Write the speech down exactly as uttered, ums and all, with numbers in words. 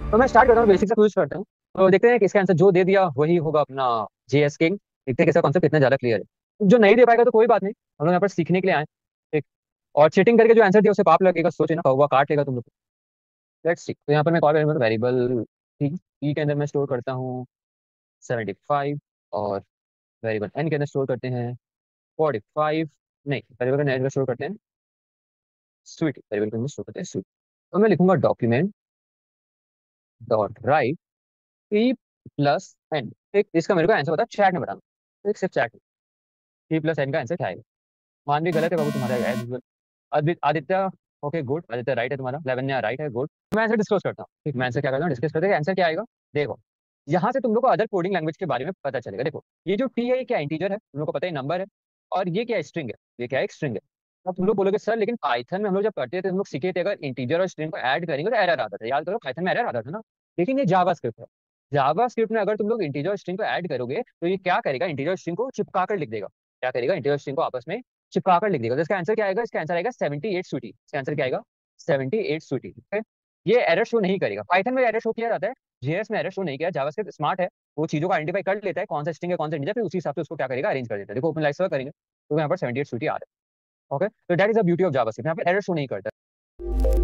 तो मैं स्टार्ट करता हूँ, बेसिक से क्विज करता हूँ। तो देखते हैं कि इसका आंसर जो दे दिया वही होगा अपना जेएस किंग। देखते हैं कि इसका कॉन्सेप्ट कितना ज्यादा क्लियर है। जो नहीं दे पाएगा तो कोई बात नहीं, हम लोग यहाँ पर सीखने के लिए आए हैं, ठीक। और चीटिंग करके जो आंसर दिया उसे पाप लगेगा, सोचे ना, कौवा काट लेगा तुम लोग। Let's see. तो यहाँ पर मैं कॉल वेरिएबल टी ई के अंदर मैं स्टोर करता हूँ सेवेंटी फाइव, और वेरिएबल एन के अंदर स्टोर करते हैं फोर्टी फाइव। नहीं, वेरिएबल के अंदर स्टोर करते हैं स्वीट, वेरिएबल के अंदर स्टोर करते हैं स्वीट। तो मैं लिखूंगा document dot write e plus n. ठीक, इसका मेरे को आंसर बता, चैट में बताना। ठीक, सिर्फ चैट में ई प्लस एन का आंसर क्या आएगा। मान भी गलत है बाबू तुम्हारा, as usual. Aditya Aditya okay good, Aditya right है तुम्हारा, लेवन राइट है, गुड। मैं आंसर डिस्कस करता हूँ, ठीक। मैं आंसर क्या करता हूँ, डिस्कस करते हैं आंसर क्या आएगा। देखो, यहाँ से तुम लोग को अदर कोडिंग लैंग्वेज के बारे में पता चलेगा। देखो, ये जो टी है ये क्या इंटीजर है, तुम लोग को पता है, नंबर है। और ये क्या स्ट्रिंग है, ये क्या है, स्ट्रिंग है। अब तुम लोग बोलोगे सर लेकिन पाइथन में हम लोग जब करते थे हम लोग सीखे थे, अगर इंटीजर और स्ट्रिंग को ऐड करेंगे तो एरर आता था। याद करो, पाइथन में एरर आता था ना। लेकिन ये जावा स्क्रिप्ट है। जावा स्क्रिप्ट में अगर तुम लोग इंटीजर और स्ट्रिंग को ऐड करोगे तो ये क्या करेगा, इंटीजर स्ट्रिंग को चिपका कर लिख देगा। क्या करेगा, इंटीजर स्ट्रिंग को आपस में चिपका कर लिख देगा। तो इसका आंसर क्या आएगा, इसका आंसर आएगा सेवेंटी एट स्वीटी। इसका आंसर क्या आएगा, सेवेंटी एट स्वीटी। ठीक है, ये एरर शो नहीं करेगा। पाइथन में एरर शो किया जाता है, जेएस में एरर शो नहीं किया। जावास्क्रिप्ट स्मार्ट है, वो चीजों को आइडेंटिफाई कर लेता है कौन सा स्ट्रिंग है कौन सा इंटीजर, फिर उसी हिसाब से उसको क्या करेगा, अरेंज कर देता है। देखो ओपन लाइफ सर्वर करेंगे तो यहाँ पर सेवेंटी एट स्वीटी आ रहा है। ओके, तो that is the beauty of JavaScript, यहाँ पर एरर शो नहीं करता।